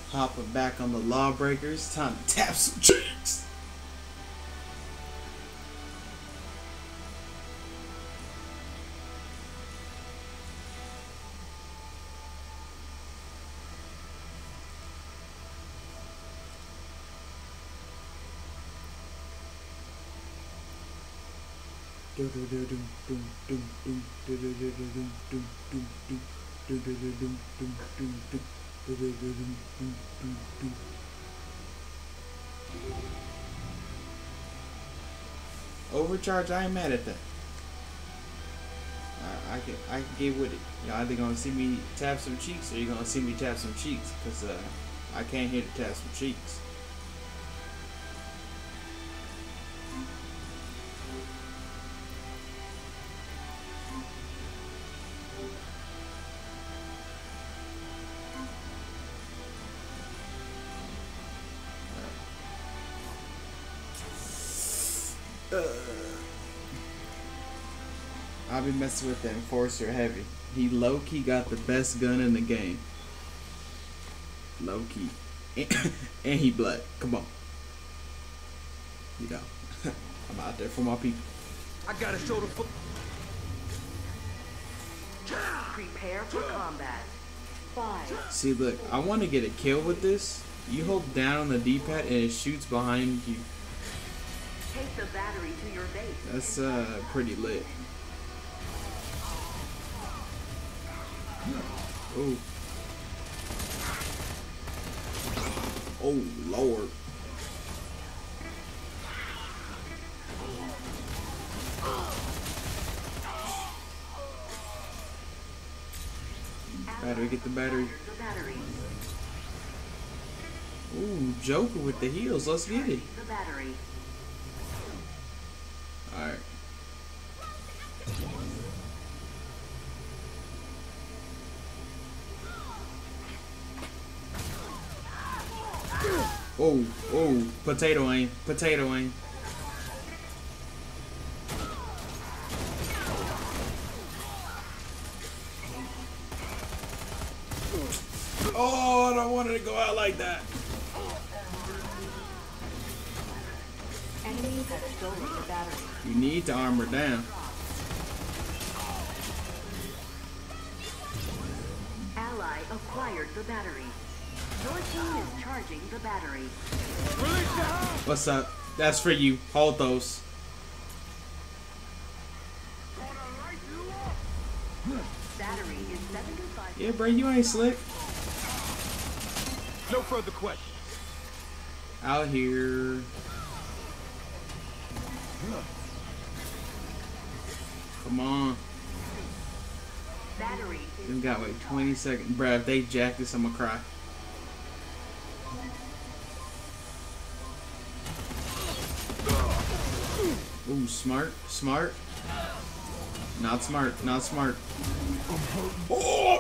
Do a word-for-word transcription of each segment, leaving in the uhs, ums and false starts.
Hopping back on the Lawbreakers. Time to tap some cheeks. Overcharge, I ain't mad at that. I, I can I can get with it. You're either gonna see me tap some cheeks or you're gonna see me tap some cheeks, cause uh, I came here to tap some cheeks. I'll be messing with the Enforcer heavy. He low-key got the best gun in the game. Low-key. And, and he black. Come on. You know. I'm out there for my people. I gotta show the foot. Prepare for combat. Five. See, look. I want to get a kill with this. You hold down on the D-pad and it shoots behind you. Take the battery to your base. That's uh pretty lit. Oh. Oh Lord. Battery, get the battery. The battery. Ooh, Joker with the heels. Let's get it. The battery. Alright. Oh, oh, potato aim, potato aim. Oh, I don't want it to go out like that. Enemies have stolen the battery. You need to armor down. Ally acquired the battery. Your team is charging the battery. What's up? That's for you. Hold those. Battery is seventy-five. Yeah, bro, you ain't slick. No further questions. Out here. Come on. Battery is We got like twenty seconds. Bruh, if they jack this, I'm gonna cry. Ooh, smart, smart. Not smart, not smart. Oh!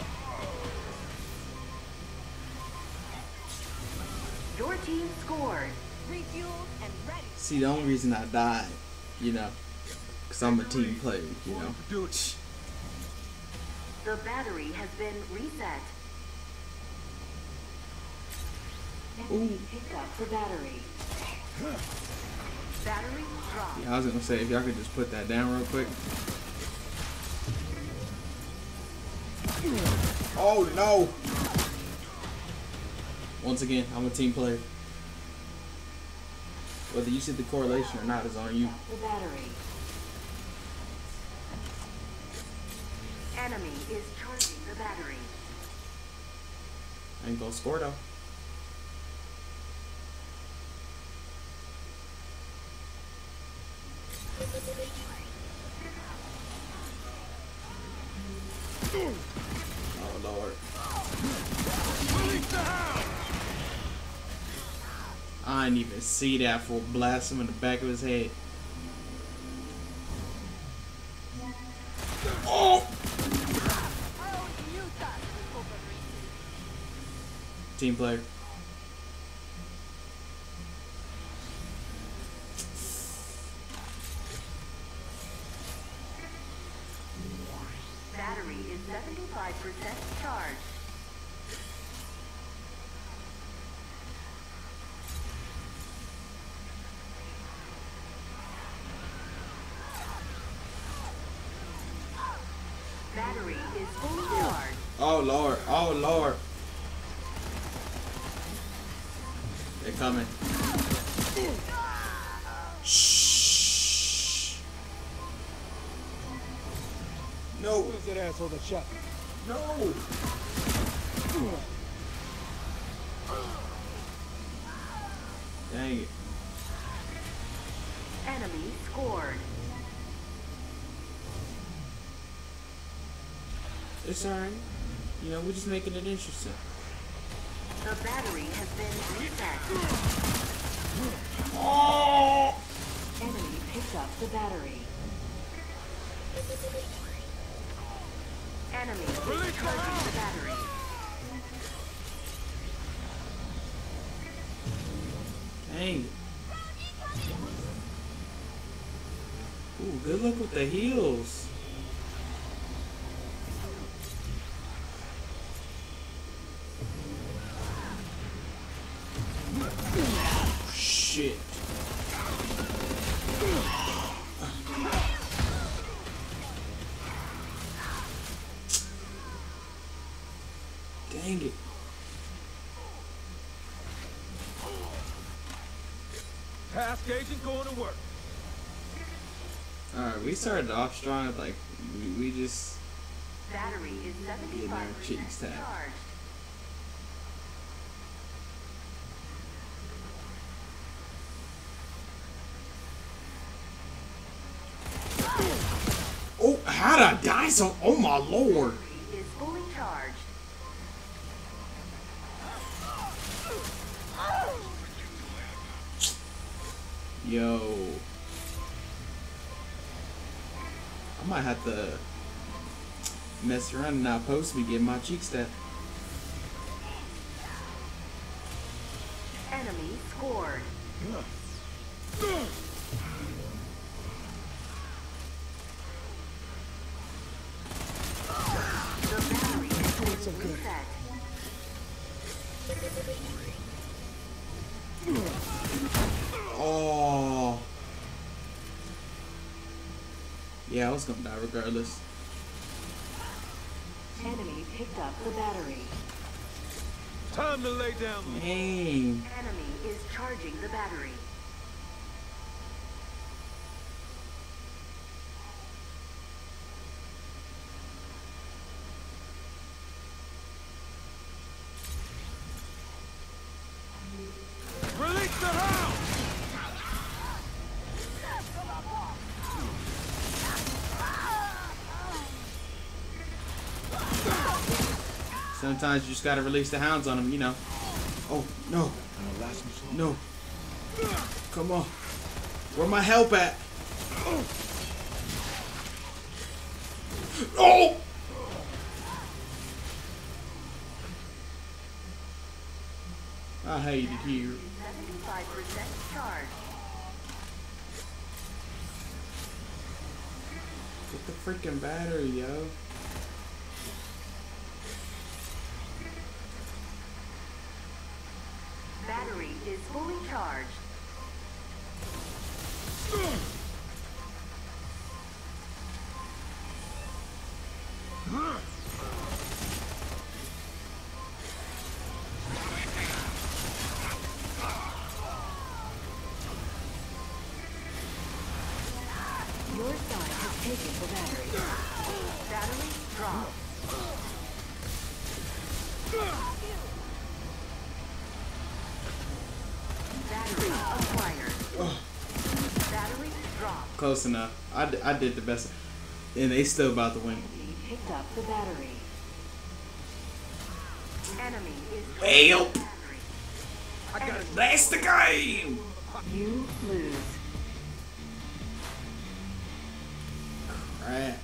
Your team scored. Refueled and ready. See, the only reason I died, you know, because I'm a team player, you know. Do it. The battery has been reset. Enemy picked up the battery. Battery dropped. Yeah, I was gonna say, if y'all could just put that down real quick. Oh no! Once again, I'm a team player. Whether you see the correlation or not is on you. The battery. Enemy is charging the battery. I ain't gonna score though. Oh Lord. I didn't even see that for blast him in the back of his head. Oh! Team player. Battery is seventy-five percent charged. Oh Lord. Oh Lord. They're coming. Shh. No. Who's that asshole that shot me? No. Dang it. Enemy scored. It's alright. You know, we're just making it interesting. The battery has been reset. Oh! Enemy picked up the battery. Enemy is charging the battery. Dang it. Ooh, good luck with the heals. Shit. Dang it. Task agent going to work. Alright, we started off strong, like, we, we just... Battery is seventy-five percent cheeks tapped. charged. Oh, how'd I die so... Oh my lord. Battery is fully charged. Yo. I might have to mess around and not post me getting my cheeks tapped. Enemy scored. The battery has been reset. Oh. Yeah, I was gonna die regardless. Enemy picked up the battery. Time to lay down. Dang. Enemy is charging the battery. Release the hound! Sometimes you just gotta release the hounds on them, you know. Oh, no. No. Come on. Where my help at? Oh! I hate it here. seventy-five percent charged. Get the freaking battery, yo. Battery is fully charged. Your side has taken the battery. Battery dropped. Battery acquired. Battery dropped. Close enough. I, d I did the best. And they still about to win. He picked up the battery. Enemy is Help! battery. I got it. That's the game! You lose. Crap.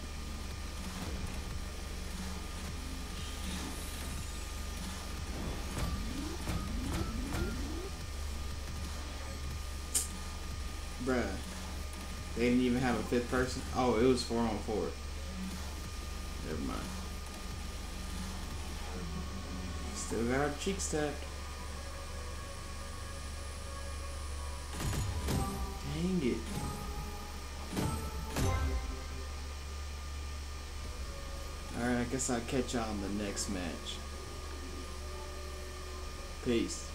Bruh. They didn't even have a fifth person? Oh, it was four on four. Never mind. Still got our cheeks tapped. Dang it. Alright, I guess I'll catch y'all on the next match. Peace.